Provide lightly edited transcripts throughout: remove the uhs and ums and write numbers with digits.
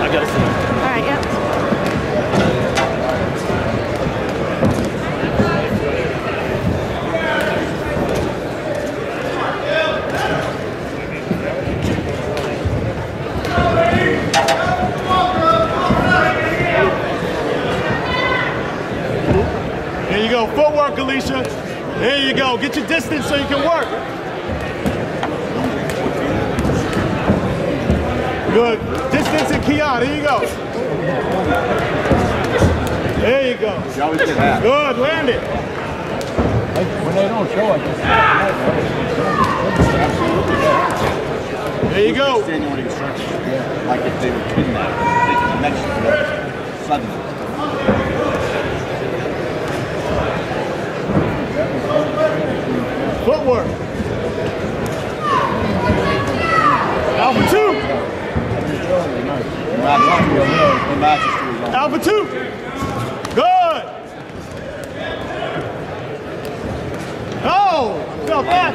I gotta see. All right, yep. There you go, footwork, Alicia. There you go, get your distance so you can work. Good, distance and Keon, there you go. There you go. Good, land it. When they don't show it, there you go. Genuine instructions. Like if they were kidnapped, they can mention them suddenly. Footwork. Alpha 2. Alpha 2. Good. Oh, felt that.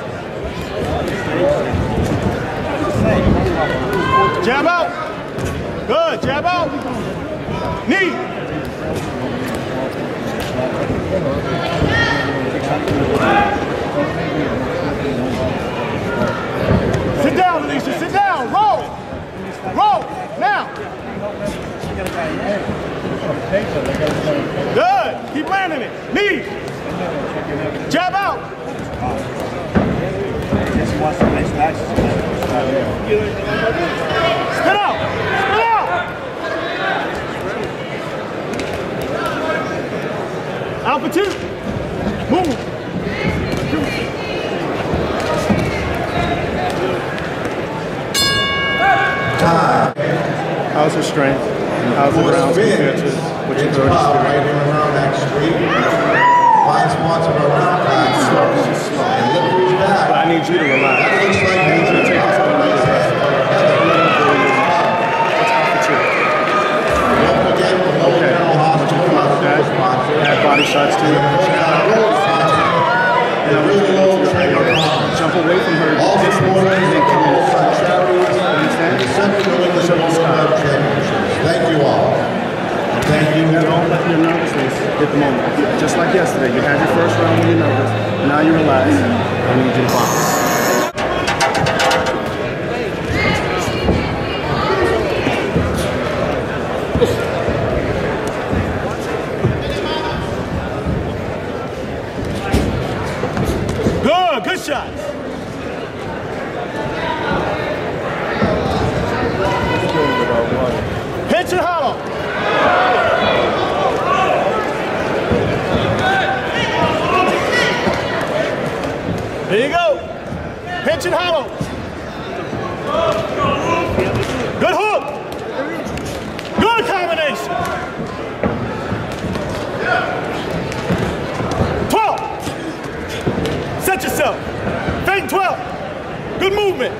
Jab out. Good, jab out. Knee. Sit down, Alicia, sit down. Roll. Roll. Now. Good. Keep landing it. Knee. Jab out. Spit out. Spit out. Alpha 2. Move. How's your strength? How's the rounds compared to what you've already experienced? Right in around that street. Find spots on around that. And look who's back. But I need you to relax. That looks like I need you to take this on the Don't forget the whole general hospital. Add body shots to it. Jump away from her. All supporters and come in. Thank you all. Thank you. Don't let your nervousness hit the moment. Just like yesterday, you had your first round when you're nervous. Now you relax. I need you to focus. Good shots. Pitch and hollow. There you go. Pitch and hollow. Good hook. Good combination. 12. Set yourself. Fake 12. Good movement.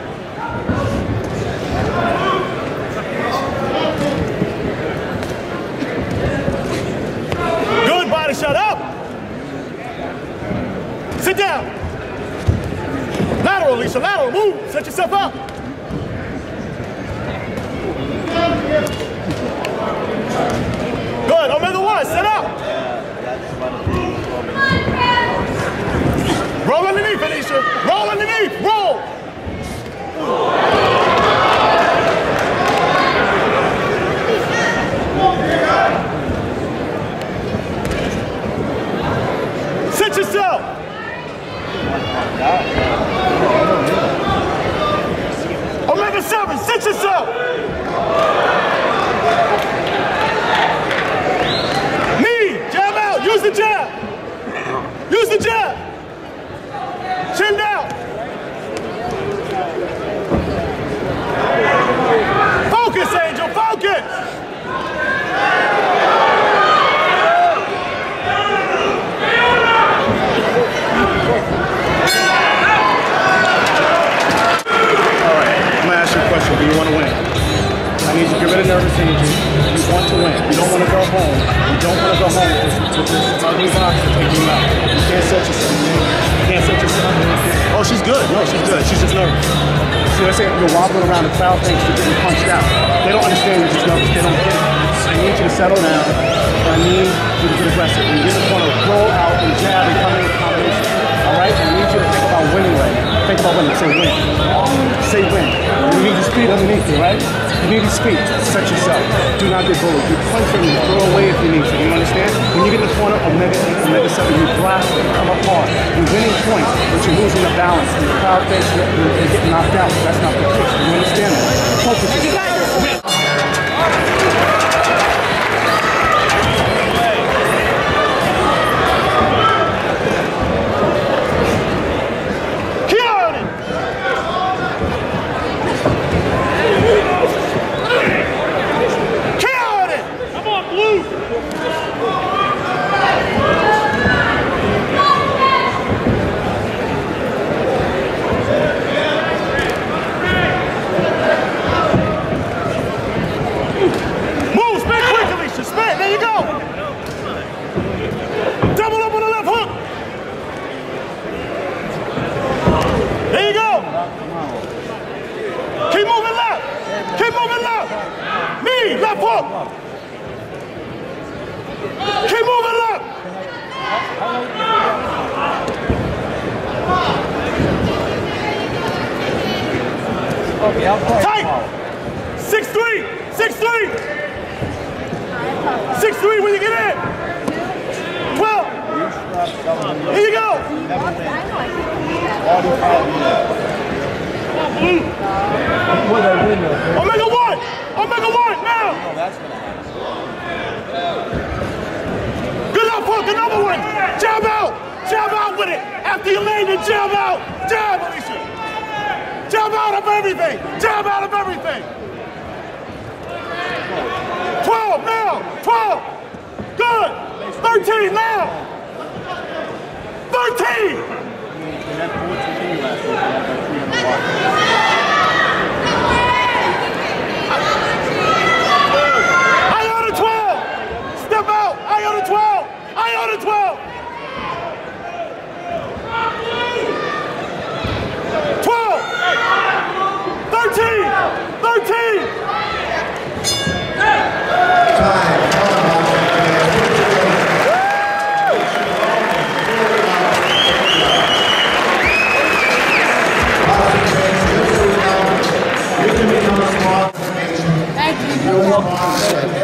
Good body shot up. Sit down. Lateral, Alicia, lateral, move. Set yourself up. Good, Omega 1, set up. Roll underneath, Alicia. Roll underneath, roll. Sit yourself. Omega 7, sit yourself. Knee, jab out, use the jab. Use the jab. Chin down. Focus, Angel, focus. Do you want to win? I need you to get rid of nervous energy. You want to win. You don't want to go home. You don't want to go home with this ugly box to take you out. You can't set yourself. You can't set yourself. Oh, she's good. No, she's good. She's just nervous. See, let's say you're wobbling around, the crowd thinks you're getting punched out. They don't understand you're just nervous. They don't get it. I need you to settle down. I need you to get aggressive. When you get in the corner, roll out and jab and come in with combination. All right? I need you to think about winning right now. Think about winning. Say win. Say win. You need your speed underneath you, right? You need your speed. Set yourself. Do not get bullied. You punch them, you throw away if you need to. You understand? When you get in the corner, Omega 8, Omega 7, you blast it, come up hard. You're winning points, but you're losing the balance. And the crowd thinks you're getting knocked out. That's not the case. You understand that? Focus yourself. Left hook! Keep moving left! Tight! 6-3! 6-3! 6-3 when you get in! 12! Here you go! Omega 1! Omega 1 now! Good enough hook, another one! Jab out! Jab out with it! After you land it, jab out! Jab, Alicia! Jab out of everything! Jab out of everything! 12 now! 12! Good! 13 now! 13! Iota 12! Step out! Iota 12! Iota 12! 12! 13! 13! Thank you.